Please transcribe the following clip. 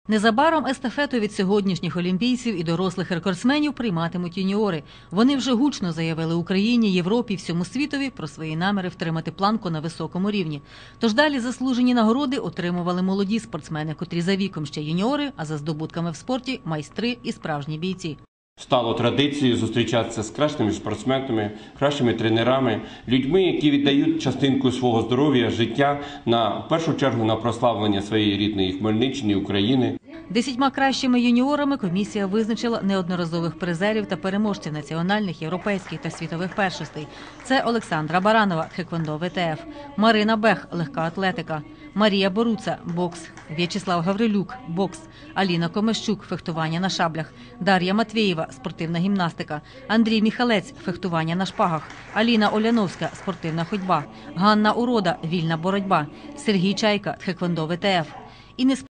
Незабаром естафету від сьогоднішніх олімпійців і дорослих рекордсменів прийматимуть юніори. Вони вже гучно заявили Україні, Європі, всьому світові про свої наміри втримати планку на високому рівні. Тож далі заслужені нагороди отримували молоді спортсмени, котрі за віком ще юніори, а за здобутками в спорті – майстри і справжні бійці. Стало традицією зустрічатися з кращими спортсменами, кращими тренерами, людьми, які віддають частинку свого здоров'я, життя, в першу чергу на прославлення своєї рідної Хмельниччини, України. 10 кращими юніорами комісія визначила неодноразових призерів та переможців національних, європейських та світових першостей. Це Олександра Баранова, тхеквондо ВТФ, Марина Бех, легка атлетика, Марія Боруца, бокс, В'ячеслав Гаврилюк, бокс, Аліна Комещук, фехтування на шаблях, Дар'я Матвєєва, спортивна гімнастика, Андрій Міхалець, фехтування на шпагах, Аліна Оляновська, спортивна ходьба, Ганна Урода, вільна боротьба, Сергій Чайка, тхеквондо ВТФ. І